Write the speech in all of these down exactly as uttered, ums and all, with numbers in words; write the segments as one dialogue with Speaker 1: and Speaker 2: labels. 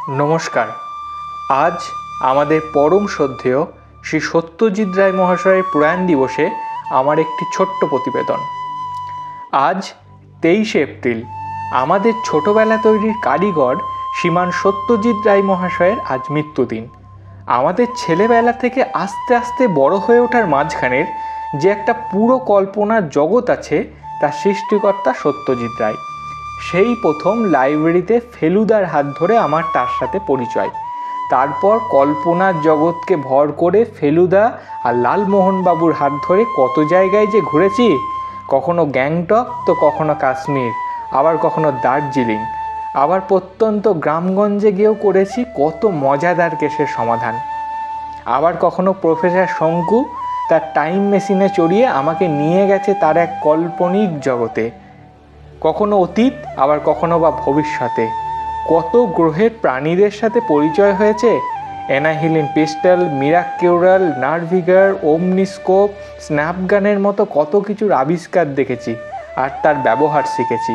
Speaker 1: नमस्कार। आज आमादेर परम श्रद्धेय श्री सत्यजित राय महाशयेर प्रयाण दिवसे आमार एकटी छोट्ट प्रतिवेदन। आज तेईशे एप्रिल आमादेर छोटोबेला तैरिर कारिगर श्रीमान सत्यजित राय महाशयेर आज मृत्युदिन। आमादेर छेलेबेला थेके आस्ते आस्ते बड़ो हये ओठार माझखानेर जे एकटा पुरो कल्पनार जगत आछे तार सृष्टिकर्ता सत्यजित राय। সেই প্রথম লাইব্রেরিতে ফেলুদার হাত ধরে আমার তার সাথে পরিচয়। তারপর কল্পনার জগৎকে ভর করে ফেলুদা আর লালমোহন বাবুর হাত ধরে কত জায়গায় যে ঘুরেছি, কখনো গ্যাংটক তো কখনো কাশ্মীর, আবার কখনো দার্জিলিং, আবার প্রত্যন্ত গ্রামগঞ্জে গিয়েও করেছি কত মজাদার কেসের সমাধান। আবার কখনো প্রফেসর শঙ্কু তার টাইম মেশিনে চড়িয়ে আমাকে নিয়ে গেছে তার এক কাল্পনিক জগতে, কখনো অতীত আবার কখনো বা ভবিষ্যতে। কত গ্রহের প্রাণীদের সাথে পরিচয় হয়েছে। অ্যানাহিলিন পিস্টল, মিরাক্কিউরাল, নার্ভিগার, ওমনিস্কোপ, স্ন্যাপগানের মতো কত কিছুর আবিষ্কার দেখেছি আর তার ব্যবহার শিখেছি।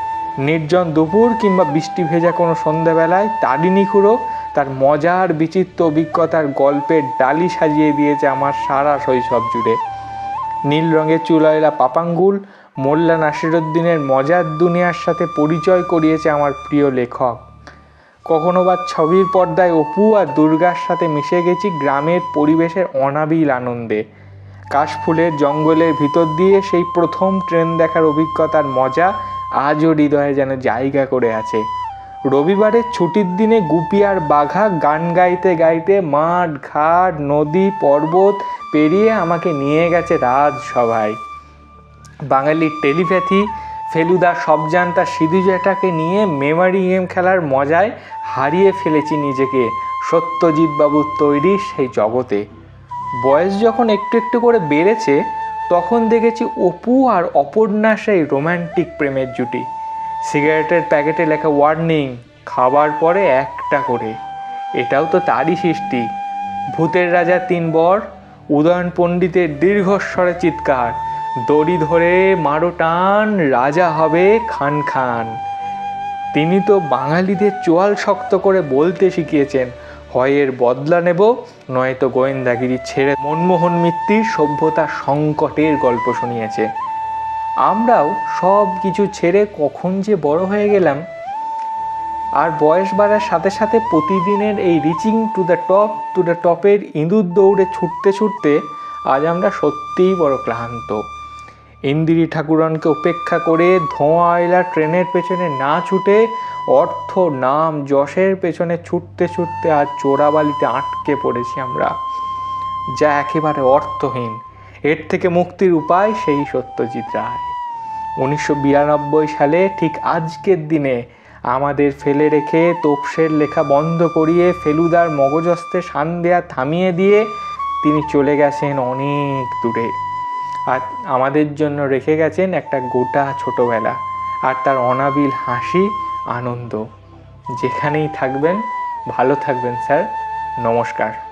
Speaker 1: নির্জন দুপুর কিংবা বৃষ্টি ভেজা কোনো সন্ধ্যাবেলায় তারিণী খুঁড়ো তার মজার বিচিত্র অভিজ্ঞতার গল্পের ডালি সাজিয়ে দিয়েছে আমার সারা শৈশব জুড়ে। নীল রঙের চুলওয়ালা পাপাঙ্গুল মোল্লা নাসিরুদ্দিনের মজার দুনিয়ার সাথে পরিচয় করিয়েছে আমার প্রিয় লেখক। কখনো বা ছবির পর্দায় অপু আর দুর্গার সাথে মিশে গেছি গ্রামের পরিবেশের অনাবিল আনন্দে। কাশফুলের জঙ্গলের ভিতর দিয়ে সেই প্রথম ট্রেন দেখার অভিজ্ঞতার মজা আজও হৃদয়ে যেন জায়গা করে আছে। রবিবারের ছুটির দিনে গুপি আর বাঘা গান গাইতে গাইতে মাঠ ঘাট নদী পর্বত পেরিয়ে আমাকে নিয়ে গেছে রাজসভায়। বাঙালির টেলিপ্যাথি ফেলুদা সবজান্তা সিধু জ্যাঠাকে নিয়ে মেমারি গেম খেলার মজায় হারিয়ে ফেলেছি নিজেকে সত্যজিৎ বাবুর তৈরি সেই জগতে। বয়স যখন একটু একটু করে বেড়েছে তখন দেখেছি অপু আর অপর্ণার সেই রোম্যান্টিক প্রেমের জুটি। সিগারেটের প্যাকেটে লেখা ওয়ার্নিং, খাবার পরে একটা করে, এটাও তো তারই সৃষ্টি। ভূতের রাজা তিন বর, উদয়ন পণ্ডিতের দীর্ঘস্বরে চিৎকার, দড়ি ধরে মারো টান, রাজা হবে খান খান। তিনি তো বাঙালিদের চোয়াল শক্ত করে বলতে শিখিয়েছেন, হয় এর বদলা নেব নয়তো গোয়েন্দাগিরি ছেড়ে। মনমোহন মিত্তির সভ্যতা সংকটের গল্প শুনিয়েছে। আমরাও সব কিছু ছেড়ে কখন যে বড় হয়ে গেলাম। আর বয়স বাড়ার সাথে সাথে প্রতিদিনের এই reaching to the top to the টপের ইঁদুর দৌড়ে ছুটতে ছুটতে আজ আমরা সত্যিই বড় ক্লান্ত। ইন্দিরি ঠাকুরনকে উপেক্ষা করে ধোঁয়া আয়লা ট্রেনের পেছনে না ছুটে অর্থ নাম যশের পেছনে ছুটতে ছুটতে আজ চোরাবালিতে আটকে পড়েছি আমরা, যা একেবারে অর্থহীন। এর থেকে মুক্তির উপায় সেই সত্যজিৎ রায়। উনিশশো বিরানব্বই সালে ঠিক আজকের দিনে আমাদের ফেলে রেখে তোপসের লেখা বন্ধ করিয়ে ফেলুদার মগজস্তে সান্ধ্যা থামিয়ে দিয়ে তিনি চলে গেছেন অনেক দূরে। আর আমাদের জন্য রেখে গেছেন একটা গোটা ছোটোবেলা আর তার অনাবিল হাসি আনন্দ। যেখানেই থাকবেন ভালো থাকবেন স্যার। নমস্কার।